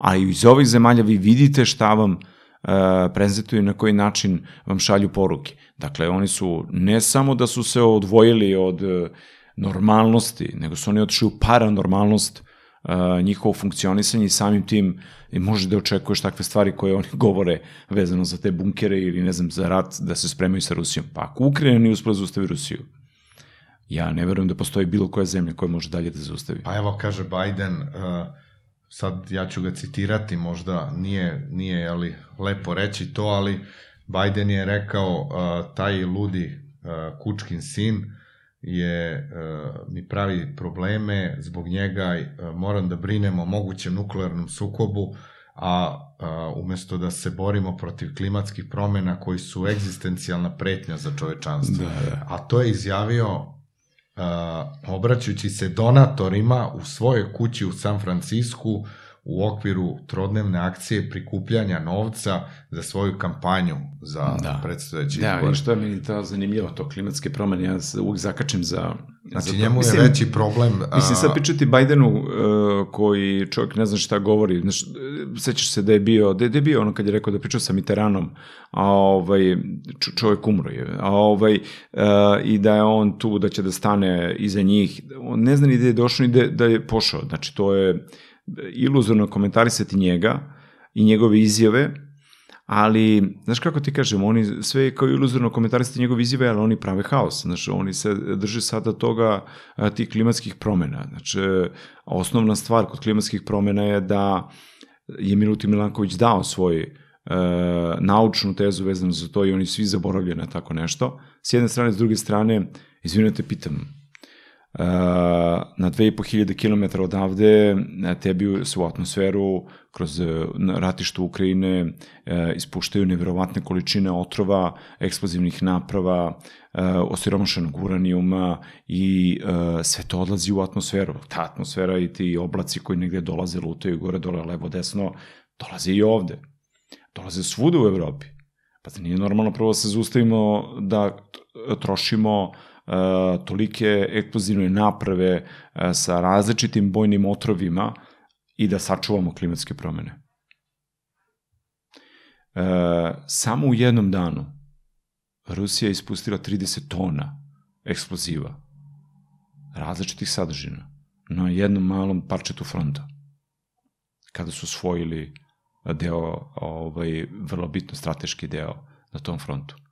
a iz ovih zemalja vi vidite šta vam prezentuju i na koji način vam šalju poruke. Dakle, oni su, ne samo da su se odvojili od normalnosti, nego su oni otišli u paranormalnost njihovo funkcionisanje i samim tim može da očekuješ takve stvari koje oni govore vezano za te bunkere ili, ne znam, za rat, da se spremaju sa Rusijom. Pa ako Ukrajina nije uspela zaustavi Rusiju, ja ne verujem da postoji bilo koja zemlja koja može dalje da zaustavi. Pa evo, kaže Biden, sad ja ću ga citirati, možda nije ali, lepo reći to, ali Biden je rekao, taj ludi Kučkin sin mi pravi probleme, zbog njega moram da brinem o mogućem nuklearnom sukobu, a umesto da se borimo protiv klimatskih promena koji su egzistencijalna pretnja za čovečanstvo. A to je izjavio obraćajući se donatorima u svojoj kući u San Francisku u okviru trodnevne akcije prikupljanja novca za svoju kampanju za predstojeći izbor. Da, i što je meni to zanimljivo, to klimatske promene, ja se uvijek zakačem za... Znači, njemu je veći problem... Mislim, sad pričati Bidenu, koji čovjek ne zna šta govori, sećaš se da je bio ono kad je rekao da pričao sa Mitteranom, čovjek umro je, i da je on tu, da će da stane iza njih, on ne zna ni da je došao ni da je pošao, znači to je iluzorno komentarisati njega i njegove izjave, ali, znaš kako ti kažem, oni sve kao iluzorno komentarisati njegove izjave, ali oni prave haos, znači oni se drže sada toga, tih klimatskih promena, znači osnovna stvar kod klimatskih promena je da je Milutin Milanković dao svoj naučnu tezu vezanu za to i oni svi zaboravljaju na tako nešto, s jedne strane, s druge strane, izvinite, pitam, na 2500 km odavde tebi se u atmosferu kroz ratište Ukrajine ispuštaju nevjerovatne količine otrova, eksplozivnih naprava, osiromašenog uranijuma i sve to odlazi u atmosferu. Ta atmosfera i ti oblaci koji negde dolaze, lutaju gore, dole, levo, desno, dolaze i ovde. Dolaze svuda u Evropi. Pa da nije normalno prvo se zaustavimo da trošimo tolike eksplozivne naprave sa različitim bojnim otrovima i da sačuvamo klimatske promene. Samo u jednom danu Rusija je ispustila 30 tona eksploziva različitih sadržina na jednom malom parčetu fronta kada su osvojili deo, vrlo bitno strateški deo na tom frontu.